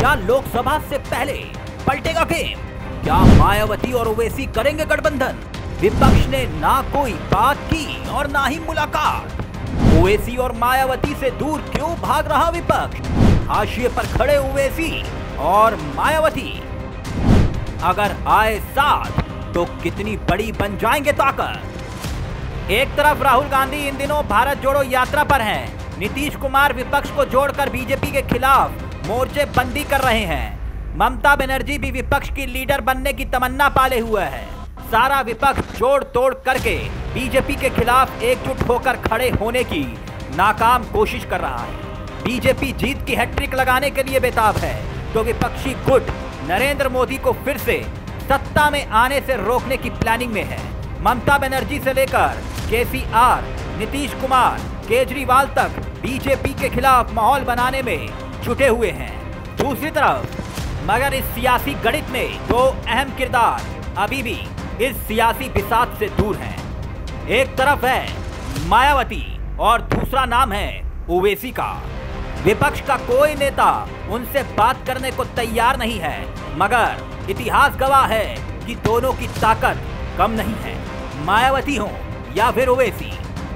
क्या लोकसभा से पहले पलटेगा गेम? क्या मायावती और ओवैसी करेंगे गठबंधन? विपक्ष ने ना कोई बात की और ना ही मुलाकात। ओवैसी और मायावती से दूर क्यों भाग रहा विपक्ष? हाशिए पर खड़े ओवैसी और मायावती अगर आए साथ तो कितनी बड़ी बन जाएंगे ताकत? एक तरफ राहुल गांधी इन दिनों भारत जोड़ो यात्रा पर हैं। नीतीश कुमार विपक्ष को जोड़कर बीजेपी के खिलाफ मोर्चे बंदी कर रहे हैं। ममता बनर्जी भी विपक्ष की लीडर बनने की तमन्ना पाले हुए है। सारा विपक्ष जोड़ तोड़ करके बीजेपी के खिलाफ एकजुट होकर खड़े होने की नाकाम कोशिश कर रहा है। बीजेपी जीत की हैट्रिक लगाने के लिए बेताब है तो विपक्षी गुट नरेंद्र मोदी को फिर से सत्ता में आने से रोकने की प्लानिंग में है। ममता बनर्जी से लेकर केसीआर, नीतीश कुमार, केजरीवाल तक बीजेपी के खिलाफ माहौल बनाने में जुटे हुए हैं। दूसरी तरफ मगर इस सियासी गणित में दो अहम किरदार अभी भी इस सियासी बिसात से दूर हैं। एक तरफ है मायावती और दूसरा नाम है ओवैसी का। विपक्ष का कोई नेता उनसे बात करने को तैयार नहीं है, मगर इतिहास गवाह है कि दोनों की ताकत कम नहीं है, मायावती हो या फिर ओवैसी।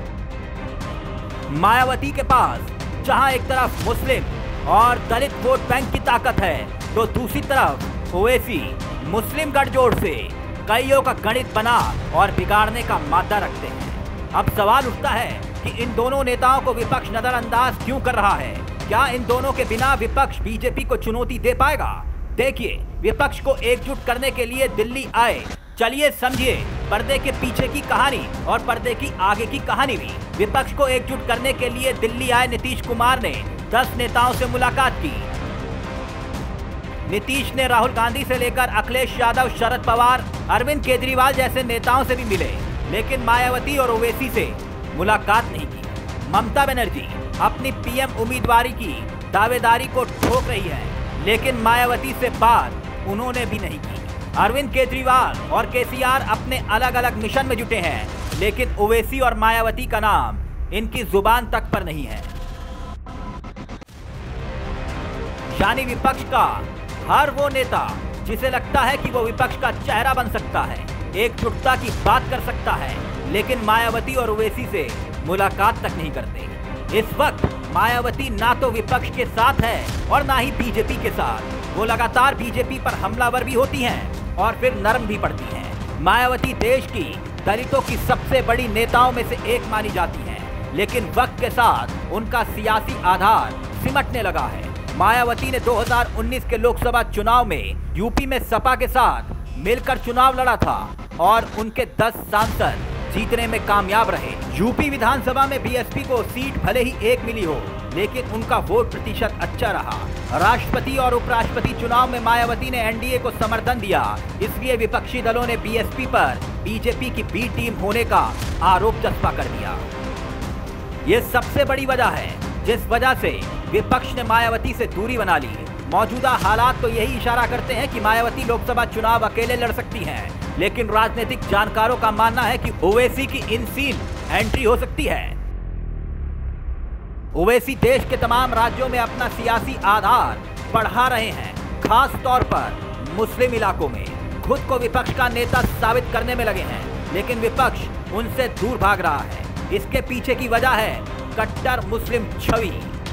मायावती के पास जहां एक तरफ मुस्लिम और दलित वोट बैंक की ताकत है तो दूसरी तरफ ओवैसी मुस्लिम गठजोड़ से कईयों का गणित बना और बिगाड़ने का मादा रखते हैं। अब सवाल उठता है कि इन दोनों नेताओं को विपक्ष नजरअंदाज क्यों कर रहा है? क्या इन दोनों के बिना विपक्ष बीजेपी को चुनौती दे पाएगा? देखिए, विपक्ष को एकजुट करने के लिए दिल्ली आए। चलिए समझिए पर्दे के पीछे की कहानी और पर्दे की आगे की कहानी भी। विपक्ष को एकजुट करने के लिए दिल्ली आए नीतीश कुमार ने 10 नेताओं से मुलाकात की। नीतीश ने राहुल गांधी से लेकर अखिलेश यादव, शरद पवार, अरविंद केजरीवाल जैसे नेताओं से भी मिले, लेकिन मायावती और ओवैसी से मुलाकात नहीं की। ममता बनर्जी अपनी पीएम उम्मीदवारी की दावेदारी को ठोक रही है, लेकिन मायावती से बात उन्होंने भी नहीं की। अरविंद केजरीवाल और केसीआर अपने अलग अलग मिशन में जुटे हैं, लेकिन ओवैसी और मायावती का नाम इनकी जुबान तक पर नहीं है। यानी विपक्ष का हर वो नेता जिसे लगता है कि वो विपक्ष का चेहरा बन सकता है, एकजुटता की बात कर सकता है, लेकिन मायावती और ओवैसी से मुलाकात तक नहीं करते। इस वक्त मायावती ना तो विपक्ष के साथ है और ना ही बीजेपी के साथ। वो लगातार बीजेपी पर हमलावर भी होती हैं और फिर नरम भी पड़ती हैं। मायावती देश की दलितों की सबसे बड़ी नेताओं में से एक मानी जाती हैं, लेकिन वक्त के साथ उनका सियासी आधार सिमटने लगा है। मायावती ने 2019 के लोकसभा चुनाव में यूपी में सपा के साथ मिलकर चुनाव लड़ा था और उनके 10 सांसद जीतने में कामयाब रहे। यूपी विधानसभा में बीएसपी को सीट भले ही एक मिली हो, लेकिन उनका वोट प्रतिशत अच्छा रहा। राष्ट्रपति और उपराष्ट्रपति चुनाव में मायावती ने एनडीए को समर्थन दिया, इसलिए विपक्षी दलों ने बीएसपी पर बीजेपी की बी टीम होने का आरोप चस्पा कर दिया। ये सबसे बड़ी वजह है जिस वजह से विपक्ष ने मायावती से दूरी बना ली। मौजूदा हालात तो यही इशारा करते हैं कि मायावती लोकसभा चुनाव अकेले लड़ सकती हैं, लेकिन राजनीतिक जानकारों का मानना है कि ओवैसी की इन सीन एंट्री हो सकती है। ओवैसी देश के तमाम राज्यों में अपना सियासी आधार बढ़ा रहे हैं, खास तौर पर मुस्लिम इलाकों में। खुद को विपक्ष का नेता साबित करने में लगे हैं, लेकिन विपक्ष उनसे दूर भाग रहा है। इसके पीछे की वजह है कट्टर मुस्लिम छवि।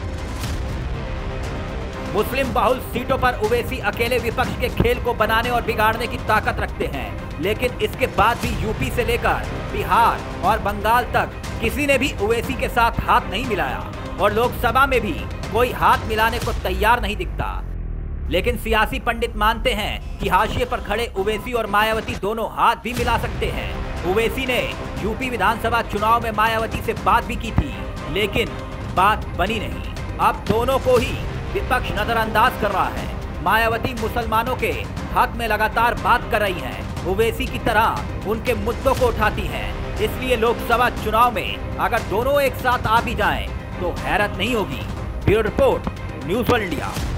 मुस्लिम बहुल सीटों पर ओवैसी अकेले विपक्ष के खेल को बनाने और बिगाड़ने की ताकत रखते हैं, लेकिन इसके बाद भी यूपी से लेकर बिहार और बंगाल तक किसी ने भी ओवैसी के साथ हाथ नहीं मिलाया और लोकसभा में भी कोई हाथ मिलाने को तैयार नहीं दिखता। लेकिन सियासी पंडित मानते हैं कि हाशिए पर खड़े ओवैसी और मायावती दोनों हाथ भी मिला सकते हैं। ओवैसी ने यूपी विधानसभा चुनाव में मायावती से बात भी की थी, लेकिन बात बनी नहीं। अब दोनों को ही विपक्ष नजरअंदाज कर रहा है। मायावती मुसलमानों के हक में लगातार बात कर रही हैं, ओवैसी की तरह उनके मुद्दों को उठाती हैं। इसलिए लोकसभा चुनाव में अगर दोनों एक साथ आ भी जाएं, तो हैरत नहीं होगी। Bureau report, news world India.